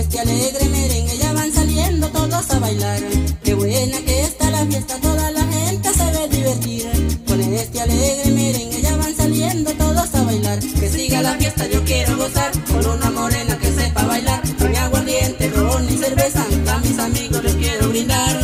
este alegre merengue ya van saliendo todos a bailar. Qué buena que está la fiesta, toda la gente se ve divertir. Con este alegre merengue ya van saliendo todos a bailar. Que siga la fiesta, yo quiero gozar con una morena que sepa bailar. Con mi aguardiente, ron y cerveza, a mis amigos les quiero brindar.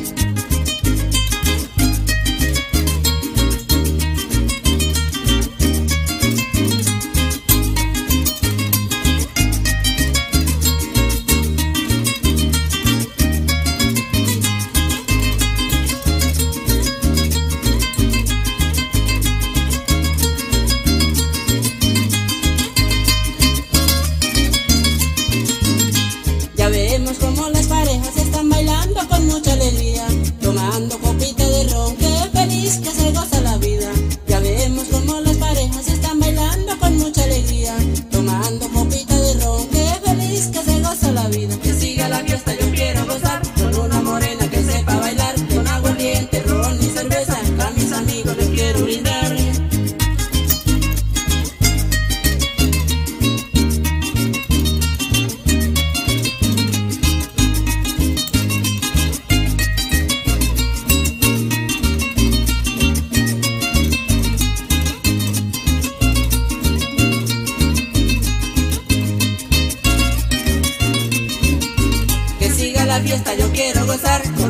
Vemos como las parejas están bailando con mucha alegría, tomando copita de ron, qué feliz que se goza la vida. Ya vemos como las parejas están bailando con mucha alegría, tomando copita de ron, qué feliz que se goza la vida. Que siga la fiesta, yo quiero gozar con una morena que sepa bailar. Con aguardiente, ron y cerveza, a mis amigos les quiero brindar. La fiesta, yo quiero gozar